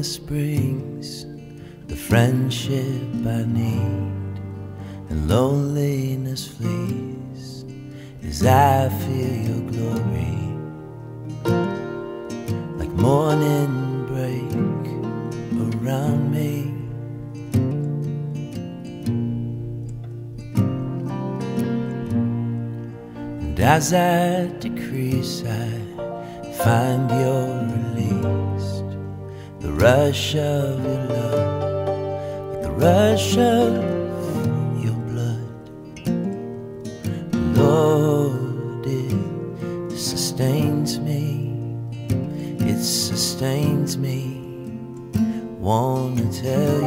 Loneliness brings the friendship I need, and loneliness flees as I feel your glory, like morning break around me. And as I decrease, I find you're released. The rush of your love, like the rush of your blood. Lord, it sustains me, it sustains me. Wanna tell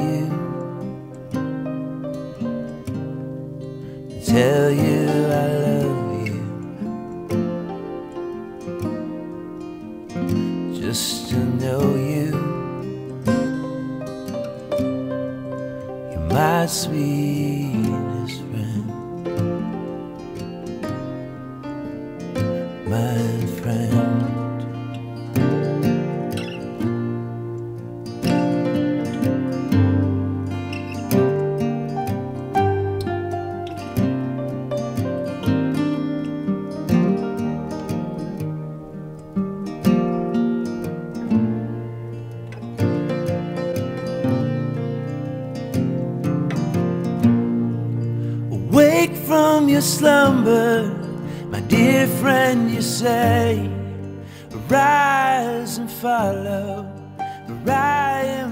you I love you, just to know you're my sweetest friend, my friend. Wake from your slumber, my dear friend, you say. Arise and follow the Ryan.